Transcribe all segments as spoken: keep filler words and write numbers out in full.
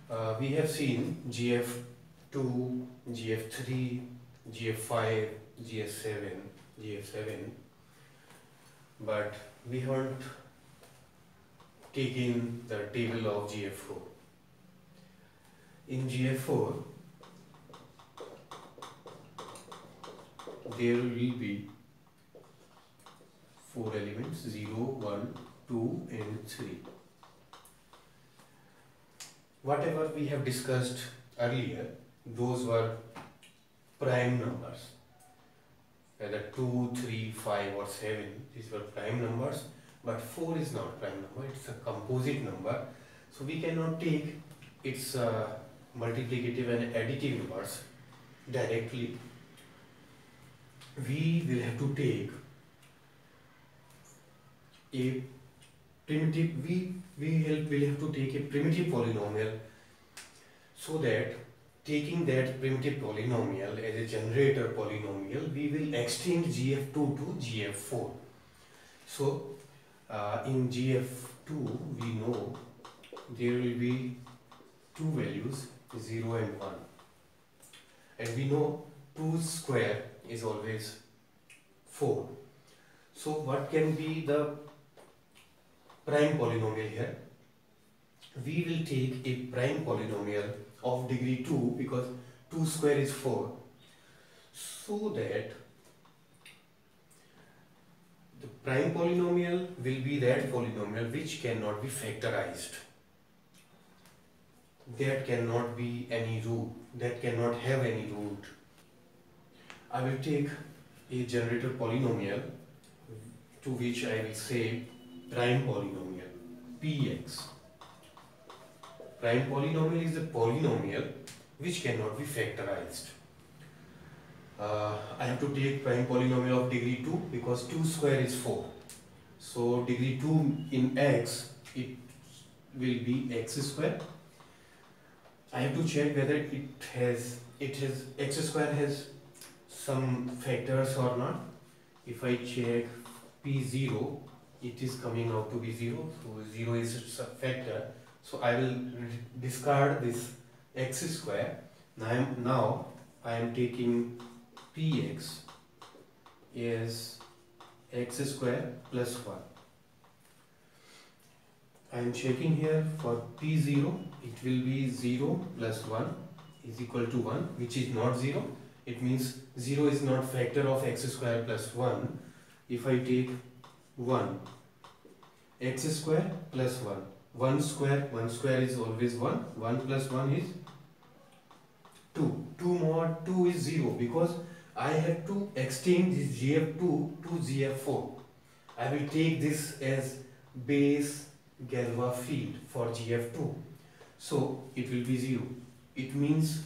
Uh, we have seen G F two, G F three, G F five, G F seven, G F seven, but we haven't taken the table of G F four. In G F four, there will be four elements: zero, one, two and three. Whatever we have discussed earlier, those were prime numbers. Whether two, three, five or seven, these were prime numbers, but four is not prime number, it's a composite number. So we cannot take its uh, multiplicative and additive numbers directly. We will have to take a primitive, we, we will have to take a primitive polynomial, so that taking that primitive polynomial as a generator polynomial, we will extend G F two to G F four. So uh, in G F two we know there will be two values, zero and one, and we know two square is always four. So what can be the prime polynomial here? We will take a prime polynomial of degree two, because two square is four, so that the prime polynomial will be that polynomial which cannot be factorized, that cannot be any root, that cannot have any root. I will take a generator polynomial to which I will say prime polynomial, P x. Prime polynomial is a polynomial which cannot be factorized. Uh, I have to take prime polynomial of degree two, because two square is four. So degree two in x, it will be x square. I have to check whether it has, it has, x square has some factors or not. If I check P zero, it is coming out to be zero, so zero is a factor. So I will discard this x square. Now I am, now I am taking Px is x square plus one. I am checking here for P zero, it will be zero plus one is equal to one, which is not zero. It means zero is not factor of x square plus one. If I take one, x square plus one, one square, one square is always one, one plus one is two, two mod two is zero, because I have to extend this G F two to G F four. I will take this as base Galois field for G F two, so it will be zero. It means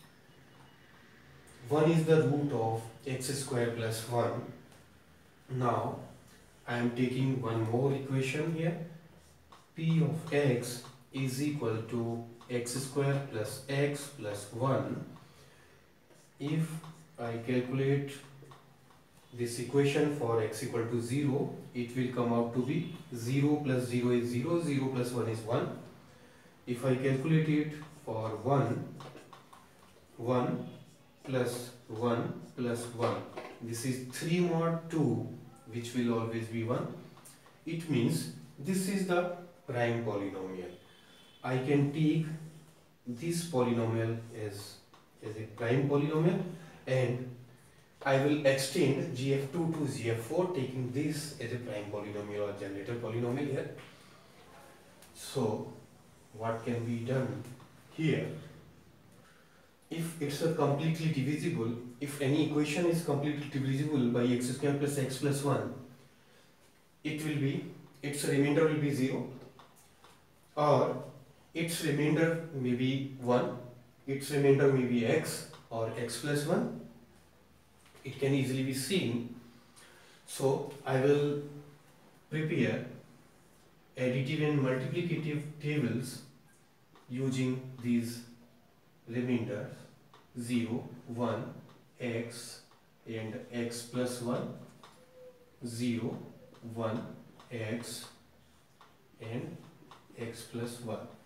one is the root of x square plus one. Now I am taking one more equation here. P of x is equal to x square plus x plus one. If I calculate this equation for x equal to zero, it will come out to be zero plus zero is zero, zero plus one is one. If I calculate it for one, one plus one plus one, this is three mod two, which will always be one. It means this is the prime polynomial. I can take this polynomial as, as a prime polynomial, and I will extend G F two to G F four, taking this as a prime polynomial or generator polynomial here. So what can be done here? If it's a completely divisible, if any equation is completely divisible by x square plus x plus one, it will be, its remainder will be zero, or its remainder may be one, its remainder may be x or x plus one. It can easily be seen. So I will prepare additive and multiplicative tables using these remainders zero, one, x and x plus one, zero, one, x and x plus one.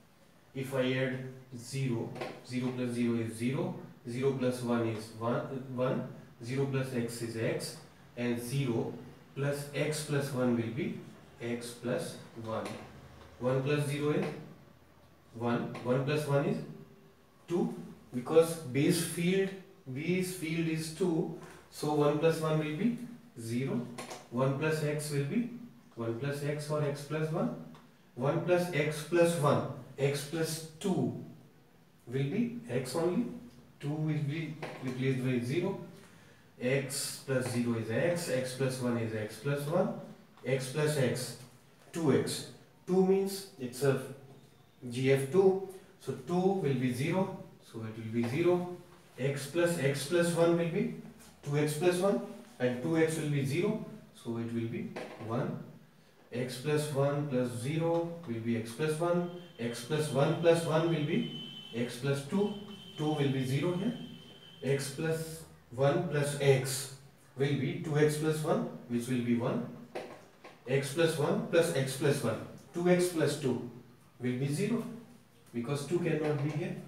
if I add zero, zero plus zero is zero, zero plus one is one, one, zero plus x is x, and zero plus x plus one will be x plus one. one plus zero is one, one plus one is two, because base field, base field is two, so one plus one will be zero, one plus x will be one plus x or x plus one, one plus x plus one, x plus two will be x only, two will be replaced by zero, x plus zero is x, x plus one is x plus one, x plus x, two x, two means it's a G F two, so two will be zero, so it will be zero, x plus x plus one will be two x plus one, and two x will be zero, so it will be one, x plus one plus zero will be x plus one, x plus one plus one will be x plus two, two will be zero here, x plus one plus x will be two x plus one, which will be one, x plus one plus x plus one, two x plus two will be zero, because two cannot be here.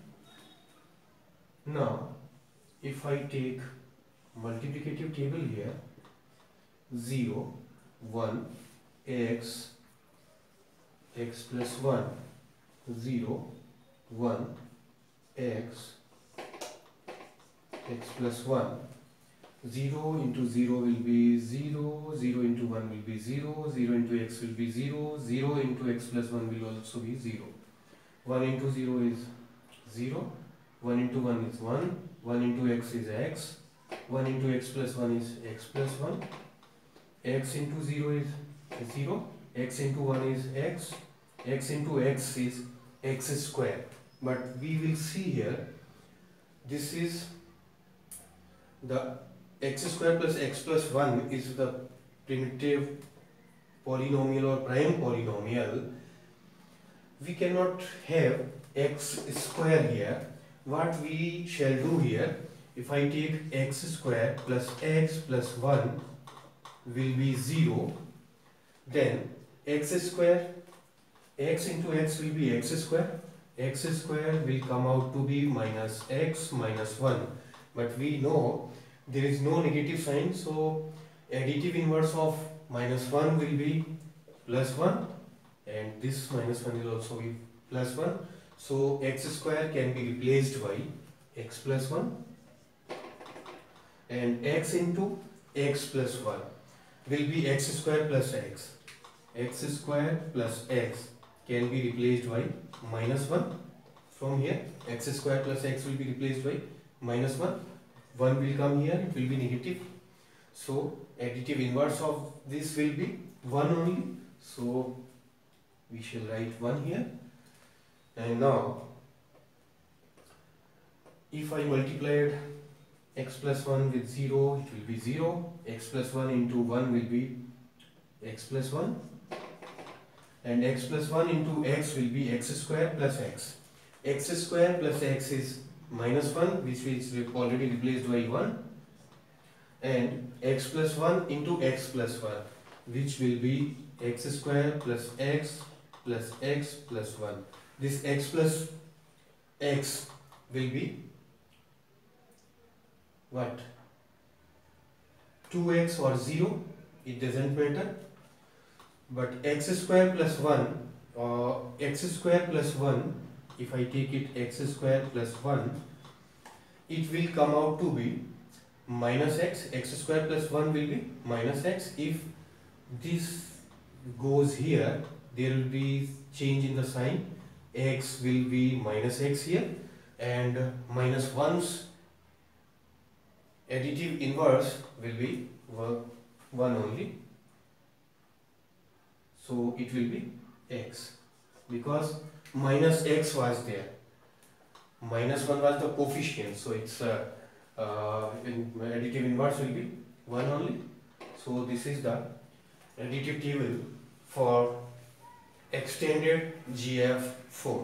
Now if I take multiplicative table here, zero, one, x, x plus one, zero, one, x, x plus one, zero into zero will be zero, zero into one will be zero, zero into x will be zero, zero into x plus one will also be zero, one into zero is zero, one into one is one, one into x is x, one into x plus one is x plus one, x into zero is zero, x into one is x, x into x is x square. But we will see here, this is the x square plus x plus one is the primitive polynomial or prime polynomial. We cannot have x square here. What we shall do here, if I take x square plus x plus one will be zero, then x square, x into x will be x square, x square will come out to be minus x minus one, but we know there is no negative sign, so additive inverse of minus one will be plus one, and this minus one will also be plus one, so x square can be replaced by x plus one, and x into x plus one will be x square plus x, x square plus x can be replaced by minus one. From here x square plus x will be replaced by minus one, one will come here, it will be negative, so additive inverse of this will be one only, so we shall write one here. And now if I multiplied x plus one with zero, it will be zero, x plus one into one will be x plus one, and x plus one into x will be x square plus x. X square plus x is minus one, which is already replaced by one, and x plus one into x plus one, which will be x square plus x plus x plus one. This x plus x will be what? two x or zero, it doesn't matter, but x square plus one or x square plus one, if I take it x square plus one, it will come out to be minus x, x square plus one will be minus x. If this goes here, there will be change in the sign, x will be minus x here, and minus one's additive inverse will be one only, so it will be x, because minus x was there, minus one was the coefficient, so it's uh, uh, in additive inverse will be one only. So this is the additive table for extended G F four.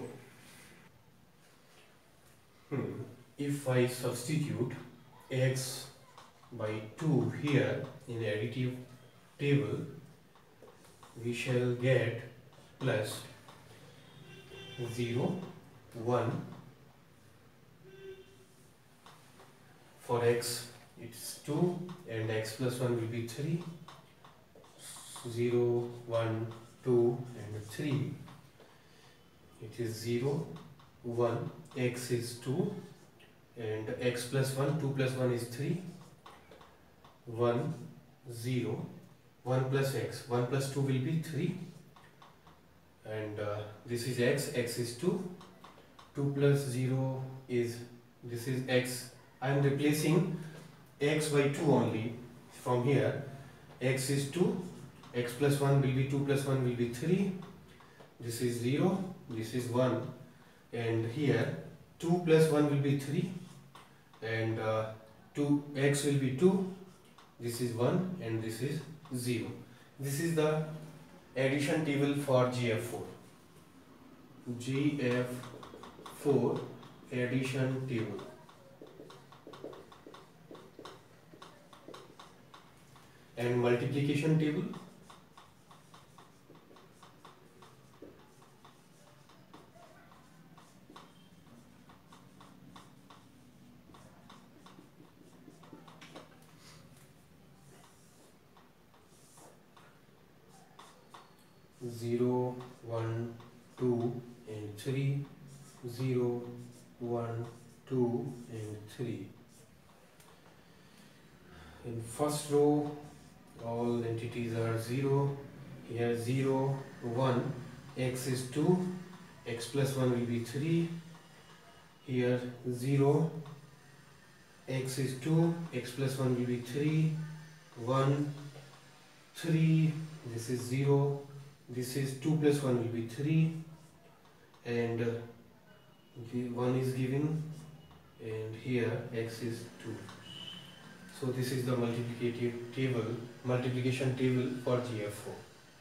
Hmm. If I substitute x by two here in additive table, we shall get plus zero, one. For x it's two and x plus one will be three. zero, one, two and three. It is zero, one, x is two and x plus one, two plus one is three. one, zero, one plus x, one plus two will be three. And uh, this is x, x is two. two plus zero is, this is x. I am replacing x by two only from here. X is two, x plus one will be two plus one will be three. This is zero, this is one. And here two plus one will be three. And uh, two, x will be two. This is one and this is zero. This is the addition table for G F four. G F four addition table. And multiplication table. zero, one, two and three. zero, one, two and three. In first row all entities are zero. Here zero, one, x is two, x plus one will be three. Here zero, x is two, x plus one will be three. one, three, this is zero, this is two plus one will be three. And uh, one is given and here x is two. So this is the multiplicative table, multiplication table for G F four.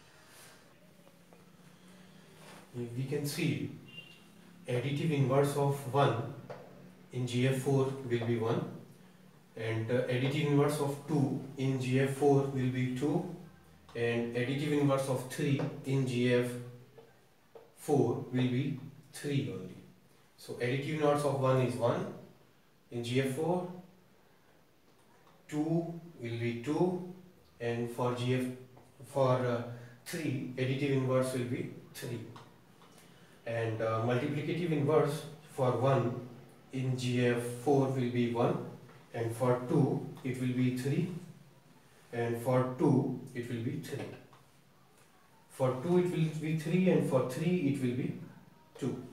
We can see additive inverse of one in G F four will be one and uh, additive inverse of two in G F four will be two and additive inverse of three in G F four will be three only. So additive inverse of one is one in G F four, two will be two, and for G F for uh, three additive inverse will be three. And uh, multiplicative inverse for one in G F four will be one, and for two it will be three, and for two it will be three. For two it will be three and for three it will be two.